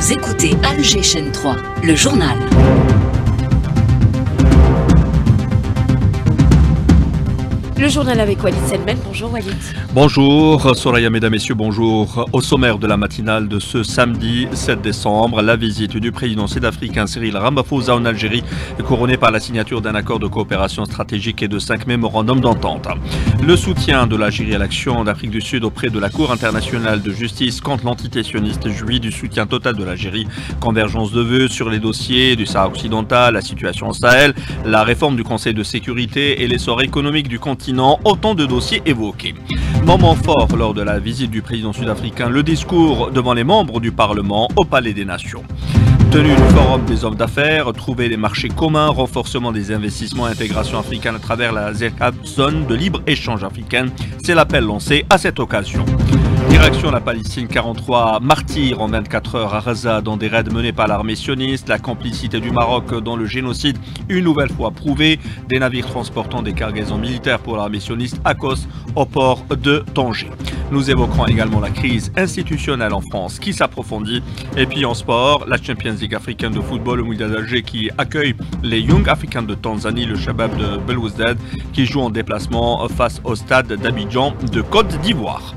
Vous écoutez Alger Chaîne 3, le journal. Le journal avec Walid Selmen. Bonjour Walid. Bonjour Soraya, mesdames, messieurs, bonjour. Au sommaire de la matinale de ce samedi 7 décembre, la visite du président sud-africain Cyril Ramaphosa en Algérie, couronnée par la signature d'un accord de coopération stratégique et de 5 mémorandums d'entente. Le soutien de l'Algérie à l'action d'Afrique du Sud auprès de la Cour internationale de justice contre l'entité sioniste jouit du soutien total de l'Algérie. Convergence de vœux sur les dossiers du Sahara occidental, la situation au Sahel, la réforme du Conseil de sécurité et l'essor économique du continent. Autant de dossiers évoqués. Moment fort lors de la visite du président sud-africain, le discours devant les membres du Parlement au Palais des Nations. Tenue du Forum des hommes d'affaires, trouver des marchés communs, renforcement des investissements et intégration africaine à travers la zone de libre-échange africaine, c'est l'appel lancé à cette occasion. Direction la Palestine, 43 martyrs en 24 heures à Gaza dans des raids menés par l'armée sioniste, la complicité du Maroc dans le génocide une nouvelle fois prouvée, des navires transportant des cargaisons militaires pour l'armée sioniste accostent au port de Tanger. Nous évoquerons également la crise institutionnelle en France qui s'approfondit. Et puis en sport, la Champions League africaine de football, le Wydad d'Alger qui accueille les Young Africans de Tanzanie, le Shabab de Belouizdad qui joue en déplacement face au stade d'Abidjan de Côte d'Ivoire.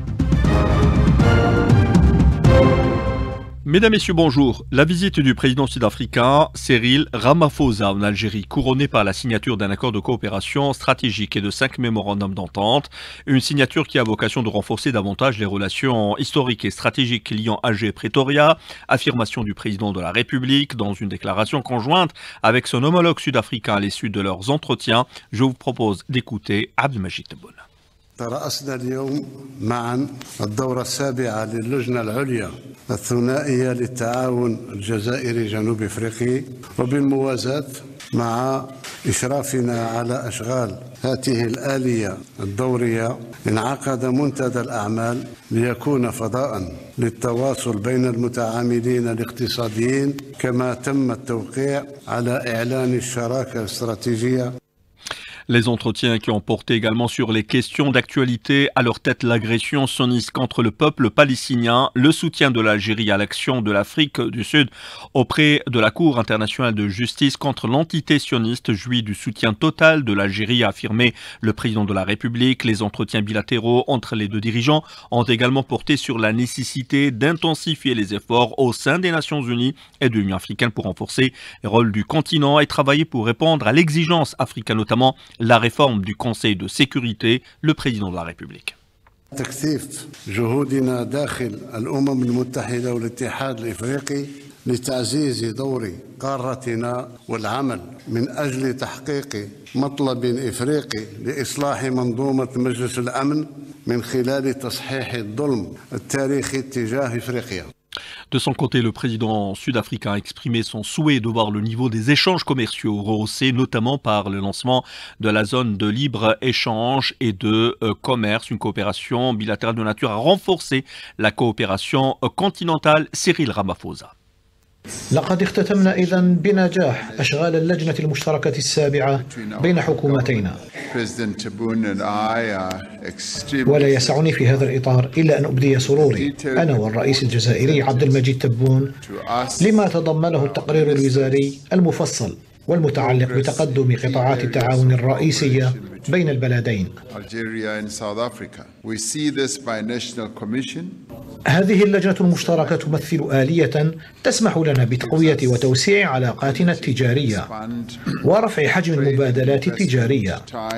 Mesdames, Messieurs, bonjour. La visite du président sud-africain Cyril Ramaphosa en Algérie, couronnée par la signature d'un accord de coopération stratégique et de 5 mémorandums d'entente, une signature qui a vocation de renforcer davantage les relations historiques et stratégiques liant Alger et Pretoria, affirmation du président de la République dans une déclaration conjointe avec son homologue sud-africain à l'issue de leurs entretiens. Je vous propose d'écouter Abdelmajid Tebboune. ترأسنا اليوم معا الدورة السابعة للجنة العليا الثنائية للتعاون الجزائري جنوب افريقي وبالموازاة مع إشرافنا على أشغال هذه الآلية الدورية انعقد منتدى الأعمال ليكون فضاء للتواصل بين المتعاملين الاقتصاديين كما تم التوقيع على إعلان الشراكة الاستراتيجية. Les entretiens qui ont porté également sur les questions d'actualité, à leur tête l'agression sioniste contre le peuple palestinien, le soutien de l'Algérie à l'action de l'Afrique du Sud auprès de la Cour internationale de justice contre l'entité sioniste jouit du soutien total de l'Algérie, a affirmé le président de la République. Les entretiens bilatéraux entre les deux dirigeants ont également porté sur la nécessité d'intensifier les efforts au sein des Nations Unies et de l'Union africaine pour renforcer le rôle du continent et travailler pour répondre à l'exigence africaine, notamment la réforme du Conseil de sécurité, le président de la République. تكثيف جهودنا داخل الأمم المتحدة والاتحاد الإفريقي لتعزيز دور قارتنا والعمل من أجل تحقيق مطلب إفريقي لإصلاح منظومة مجلس الأمن من خلال تصحيح الظلم التاريخي تجاه إفريقيا. De son côté, le président sud-africain a exprimé son souhait de voir le niveau des échanges commerciaux rehaussé, notamment par le lancement de la zone de libre-échange et de commerce, une coopération bilatérale de nature à renforcer la coopération continentale. Cyril Ramaphosa. لقد اختتمنا إذن بنجاح أشغال اللجنة المشتركة السابعة بين حكومتينا ولا يسعني في هذا الإطار إلا أن أبدي سروري أنا والرئيس الجزائري عبد المجيد تبون لما تضمنه التقرير الوزاري المفصل والمتعلق بتقدم قطاعات التعاون الرئيسية بين البلدين. هذه اللجنة المشتركة تمثل آلية تسمح لنا بتقوية وتوسيع علاقاتنا التجارية ورفع حجم المبادلات التجارية.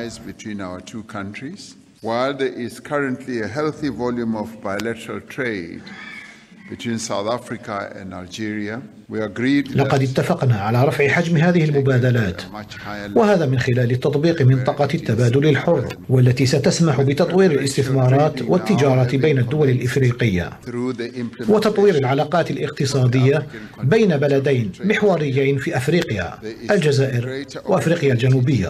While there is currently a healthy volume of bilateral trade between South Africa and Algeria, we agreed لقد اتفقنا على رفع حجم هذه المبادلات وهذا من خلال تطبيق منطقة التبادل الحر والتي ستسمح بتطوير الاستثمارات والتجارة بين الدول الإفريقية وتطوير العلاقات الاقتصادية بين بلدين محوريين في أفريقيا الجزائر وأفريقيا الجنوبية.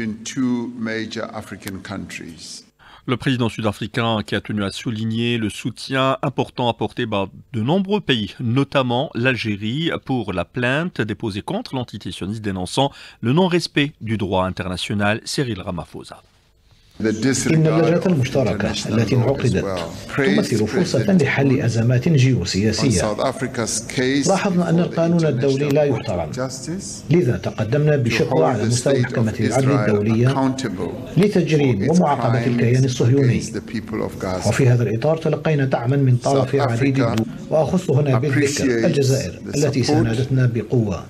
Le président sud-africain qui a tenu à souligner le soutien important apporté par de nombreux pays, notamment l'Algérie, pour la plainte déposée contre l'entité sioniste dénonçant le non-respect du droit international. Cyril Ramaphosa. إن اللجنة المشتركة التي انعقدت تمثل فرصة لحل أزمات جيوسياسية. لاحظنا أن القانون الدولي لا يحترم، لذا تقدمنا بشكوى على مستوى محكمة العدل الدولية لتجريد ومعاقبة الكيان الصهيوني. وفي هذا الإطار تلقينا دعما من طرف عديد الدول، وأخص هنا بالذكر الجزائر التي ساندتنا بقوة.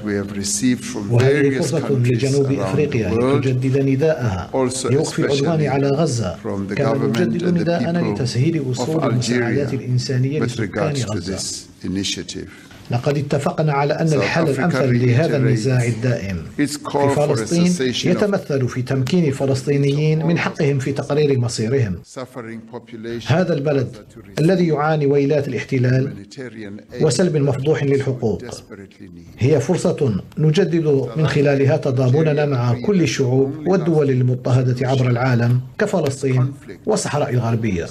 وهذه فرصة لجنوب أفريقيا لتجدد نداءها لوقف العدوان على غزة، كما نجدد نداءنا لتسهيل وصول المساعدات الإنسانية لسكان غزة. لقد اتفقنا على أن الحل الأمثل لهذا النزاع الدائم في فلسطين يتمثل في تمكين الفلسطينيين من حقهم في تقرير مصيرهم. هذا البلد الذي يعاني ويلات الاحتلال وسلب مفضوح للحقوق هي فرصة نجدد من خلالها تضامننا مع كل الشعوب والدول المضطهدة عبر العالم كفلسطين والصحراء الغربية.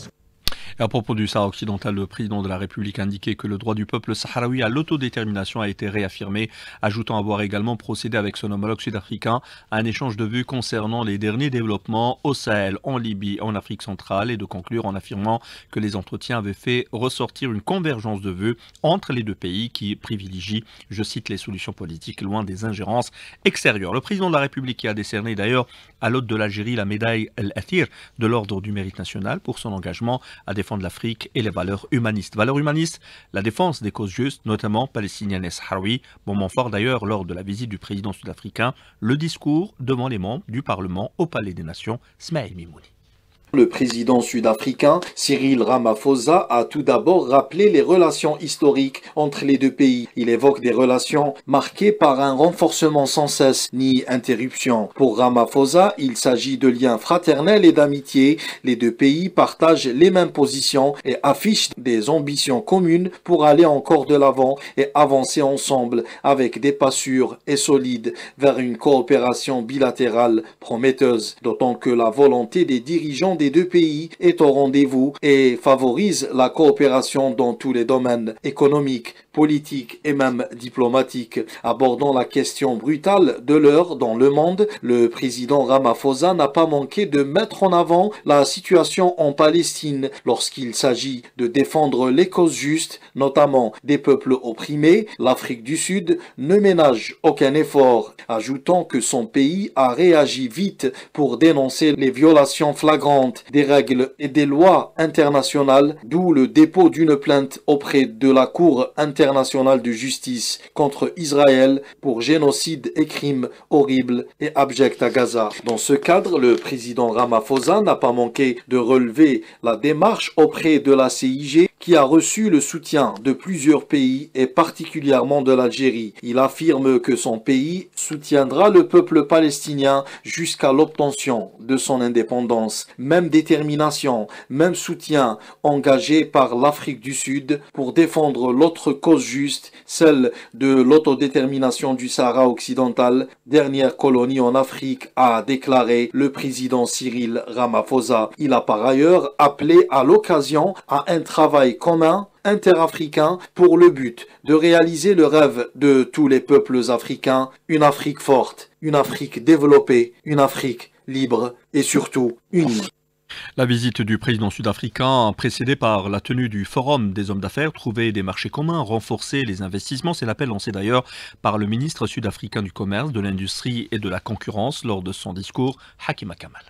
À propos du Sahara occidental, le président de la République a indiqué que le droit du peuple sahraoui à l'autodétermination a été réaffirmé, ajoutant avoir également procédé avec son homologue sud-africain à un échange de vues concernant les derniers développements au Sahel, en Libye, en Afrique centrale, et de conclure en affirmant que les entretiens avaient fait ressortir une convergence de vues entre les deux pays qui privilégient, je cite, les solutions politiques loin des ingérences extérieures. Le président de la République qui a décerné d'ailleurs à l'hôte de l'Algérie la médaille El-Athir de l'ordre du mérite national pour son engagement à défendre l'Afrique et les valeurs humanistes. Valeurs humanistes, la défense des causes justes, notamment palestiniennes et sahraouis. Moment fort d'ailleurs lors de la visite du président sud-africain, le discours devant les membres du Parlement au Palais des Nations, Smaïl Mimouni. Le président sud-africain Cyril Ramaphosa a tout d'abord rappelé les relations historiques entre les deux pays. Il évoque des relations marquées par un renforcement sans cesse ni interruption. Pour Ramaphosa, il s'agit de liens fraternels et d'amitié. Les deux pays partagent les mêmes positions et affichent des ambitions communes pour aller encore de l'avant et avancer ensemble avec des pas sûrs et solides vers une coopération bilatérale prometteuse. D'autant que la volonté des dirigeants des deux pays est au rendez-vous et favorise la coopération dans tous les domaines économiques, politiques et même diplomatiques. Abordant la question brutale de l'heure dans le monde, le président Ramaphosa n'a pas manqué de mettre en avant la situation en Palestine lorsqu'il s'agit de défendre les causes justes, notamment des peuples opprimés. L'Afrique du Sud ne ménage aucun effort, ajoutant que son pays a réagi vite pour dénoncer les violations flagrantes des règles et des lois internationales, d'où le dépôt d'une plainte auprès de la Cour internationale de justice contre Israël pour génocide et crimes horribles et abjects à Gaza. Dans ce cadre, le président Ramaphosa n'a pas manqué de relever la démarche auprès de la CIG qui a reçu le soutien de plusieurs pays et particulièrement de l'Algérie. Il affirme que son pays soutiendra le peuple palestinien jusqu'à l'obtention de son indépendance. Même détermination, même soutien engagé par l'Afrique du Sud pour défendre l'autre cause juste, celle de l'autodétermination du Sahara occidental, dernière colonie en Afrique, a déclaré le président Cyril Ramaphosa. Il a par ailleurs appelé à l'occasion à un travail commun interafricain pour le but de réaliser le rêve de tous les peuples africains, une Afrique forte, une Afrique développée, une Afrique libre et surtout unie. La visite du président sud-africain, précédée par la tenue du Forum des hommes d'affaires, trouver des marchés communs, renforcer les investissements, c'est l'appel lancé d'ailleurs par le ministre sud-africain du Commerce, de l'Industrie et de la Concurrence lors de son discours, Hakima Kamal.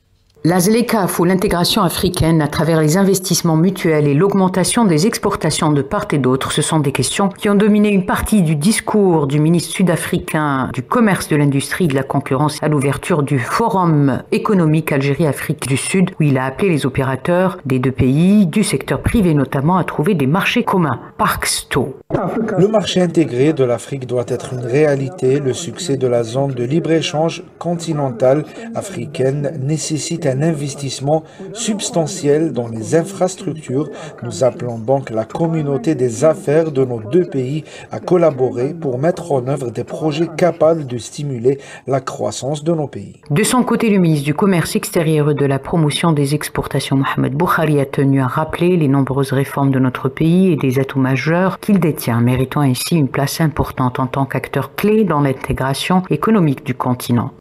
La ZLECAf ou l'intégration africaine à travers les investissements mutuels et l'augmentation des exportations de part et d'autre, ce sont des questions qui ont dominé une partie du discours du ministre sud-africain du Commerce, de l'Industrie et de la Concurrence à l'ouverture du Forum économique Algérie-Afrique du Sud, où il a appelé les opérateurs des deux pays, du secteur privé notamment, à trouver des marchés communs. Park Sto. Le marché intégré de l'Afrique doit être une réalité. Le succès de la zone de libre-échange continentale africaine nécessite un investissement substantiel dans les infrastructures. Nous appelons donc la communauté des affaires de nos deux pays à collaborer pour mettre en œuvre des projets capables de stimuler la croissance de nos pays. De son côté, le ministre du Commerce extérieur et de la promotion des exportations, Mohamed Boukhari, a tenu à rappeler les nombreuses réformes de notre pays et des atouts majeurs qu'il détient, méritant ainsi une place importante en tant qu'acteur clé dans l'intégration économique du continent.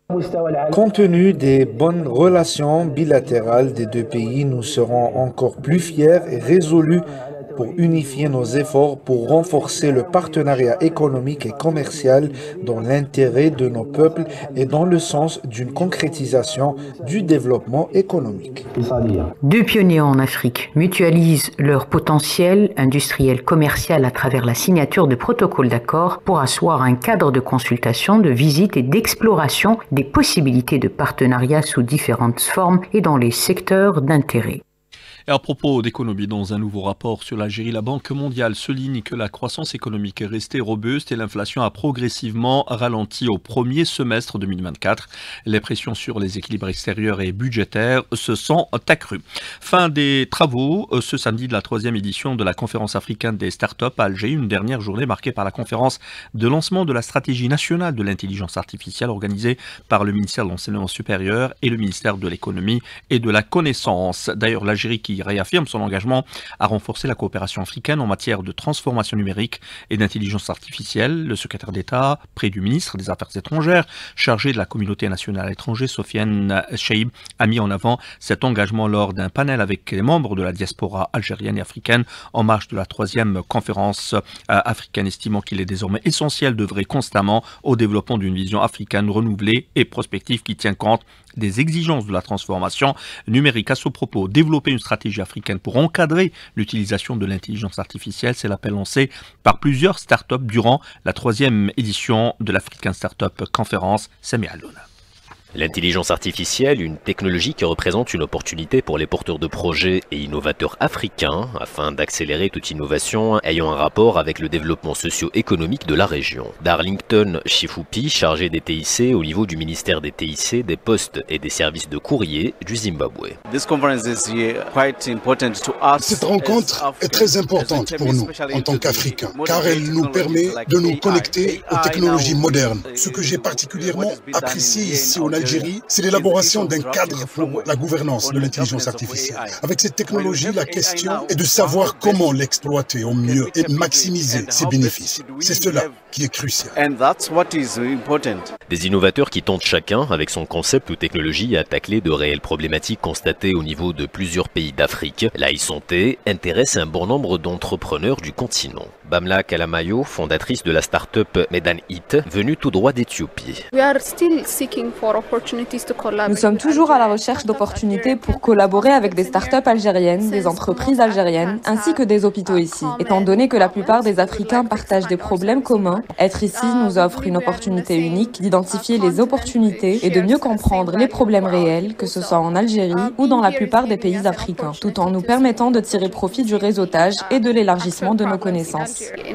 Compte tenu des bonnes relations bilatérales des deux pays, nous serons encore plus fiers et résolus pour unifier nos efforts pour renforcer le partenariat économique et commercial dans l'intérêt de nos peuples et dans le sens d'une concrétisation du développement économique. Deux pionniers en Afrique mutualisent leur potentiel industriel commercial à travers la signature de protocoles d'accord pour asseoir un cadre de consultation, de visite et d'exploration des possibilités de partenariat sous différentes formes et dans les secteurs d'intérêt. Et à propos d'économie, dans un nouveau rapport sur l'Algérie, la Banque mondiale souligne que la croissance économique est restée robuste et l'inflation a progressivement ralenti au premier semestre 2024. Les pressions sur les équilibres extérieurs et budgétaires se sont accrues. Fin des travaux ce samedi de la 3e édition de la conférence africaine des startups à Alger, une dernière journée marquée par la conférence de lancement de la stratégie nationale de l'intelligence artificielle organisée par le ministère de l'Enseignement supérieur et le ministère de l'Économie et de la Connaissance. D'ailleurs, l'Algérie qui réaffirme son engagement à renforcer la coopération africaine en matière de transformation numérique et d'intelligence artificielle. Le secrétaire d'État près du ministre des Affaires étrangères, chargé de la communauté nationale à l'étranger, Sofiane Cheib, a mis en avant cet engagement lors d'un panel avec les membres de la diaspora algérienne et africaine en marge de la 3e conférence africaine, estimant qu'il est désormais essentiel d'œuvrer constamment au développement d'une vision africaine renouvelée et prospective qui tient compte des exigences de la transformation numérique. À ce propos, développer une stratégie africaine pour encadrer l'utilisation de l'intelligence artificielle, c'est l'appel lancé par plusieurs startups durant la 3e édition de l'African Startup Conference. Sami Allouna. L'intelligence artificielle, une technologie qui représente une opportunité pour les porteurs de projets et innovateurs africains afin d'accélérer toute innovation ayant un rapport avec le développement socio-économique de la région. Darlington Chifoupi, chargé des TIC au niveau du ministère des TIC, des postes et des services de courrier du Zimbabwe. Cette rencontre est très importante pour nous en tant qu'Africains car elle nous permet de nous connecter aux technologies modernes. Ce que j'ai particulièrement apprécié ici en Algérie, c'est l'élaboration d'un cadre pour la gouvernance de l'intelligence artificielle. Avec cette technologie, la question est de savoir comment l'exploiter au mieux et maximiser ses bénéfices. C'est cela qui est crucial. Des innovateurs qui tentent chacun, avec son concept ou technologie, à tacler de réelles problématiques constatées au niveau de plusieurs pays d'Afrique. La e-santé intéresse un bon nombre d'entrepreneurs du continent. Bamla Kalamayo, fondatrice de la start-up Medan It, venue tout droit d'Éthiopie. Nous sommes toujours à la recherche d'opportunités pour collaborer avec des startups algériennes, des entreprises algériennes, ainsi que des hôpitaux ici. Étant donné que la plupart des Africains partagent des problèmes communs, être ici nous offre une opportunité unique d'identifier les opportunités et de mieux comprendre les problèmes réels, que ce soit en Algérie ou dans la plupart des pays africains, tout en nous permettant de tirer profit du réseautage et de l'élargissement de nos connaissances.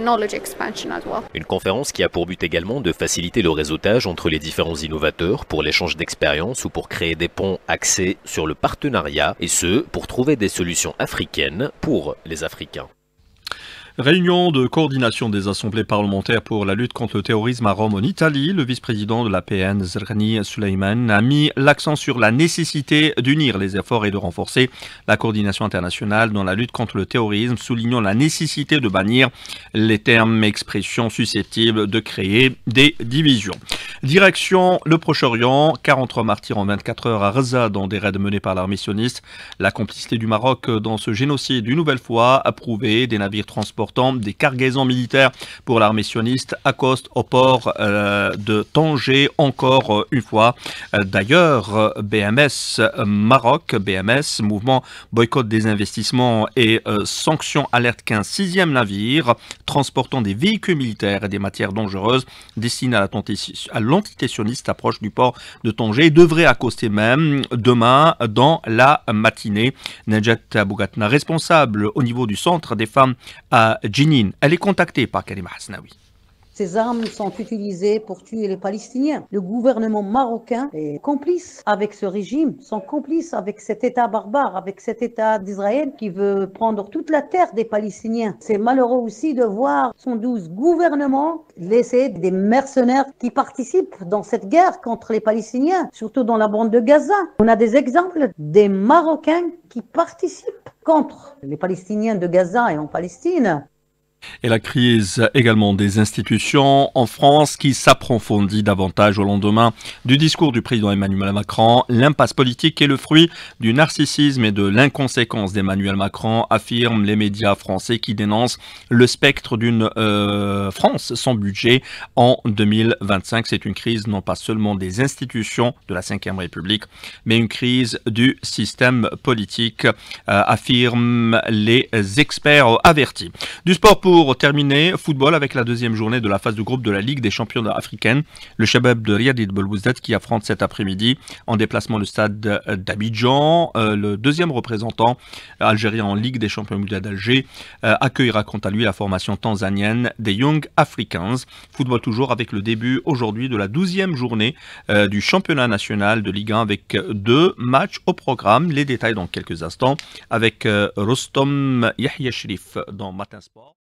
Une conférence qui a pour but également de faciliter le réseautage entre les différents innovateurs pour l'échange d'expériences ou pour créer des ponts axés sur le partenariat, et ce, pour trouver des solutions africaines pour les Africains. Réunion de coordination des assemblées parlementaires pour la lutte contre le terrorisme à Rome en Italie. Le vice-président de l'APN, Zerghani Suleiman, a mis l'accent sur la nécessité d'unir les efforts et de renforcer la coordination internationale dans la lutte contre le terrorisme, soulignant la nécessité de bannir les termes et expressions susceptibles de créer des divisions. Direction le Proche-Orient, 43 martyrs en 24 heures à Gaza dans des raids menés par l'armée sioniste. La complicité du Maroc dans ce génocide, une nouvelle fois approuvée, des navires transportant des cargaisons militaires pour l'armée sioniste accostent au port de Tanger encore une fois. D'ailleurs, BMS Maroc, BMS, mouvement boycott des investissements et sanctions, alerte qu'un 6e navire transportant des véhicules militaires et des matières dangereuses destinées à l'entité sioniste approche du port de Tanger et devrait accoster même demain dans la matinée. Najat Bougatna, responsable au niveau du centre des femmes à Jenin, elle est contactée par Karima Hasnaoui. Ces armes sont utilisées pour tuer les Palestiniens. Le gouvernement marocain est complice avec ce régime, sont complices avec cet État barbare, avec cet État d'Israël qui veut prendre toute la terre des Palestiniens. C'est malheureux aussi de voir 112 gouvernements laisser des mercenaires qui participent dans cette guerre contre les Palestiniens, surtout dans la bande de Gaza. On a des exemples des Marocains qui participent contre les Palestiniens de Gaza et en Palestine. Et la crise également des institutions en France qui s'approfondit davantage au lendemain du discours du président Emmanuel Macron. L'impasse politique est le fruit du narcissisme et de l'inconséquence d'Emmanuel Macron, affirment les médias français qui dénoncent le spectre d'une France sans budget en 2025. C'est une crise non pas seulement des institutions de la Ve République, mais une crise du système politique, affirment les experts avertis. Du sport pour terminer, football avec la deuxième journée de la phase de groupe de la Ligue des champions africaine. Le Shabab de Riyad Belbouzdat qui affronte cet après-midi en déplacement le stade d'Abidjan. Le deuxième représentant algérien en Ligue des champions mondiaux d'Alger accueillera quant à lui la formation tanzanienne des Young Africans. Football toujours avec le début aujourd'hui de la 12e journée du championnat national de Ligue 1 avec 2 matchs au programme. Les détails dans quelques instants avec Rostom Yahya Shrif dans Matin Sport.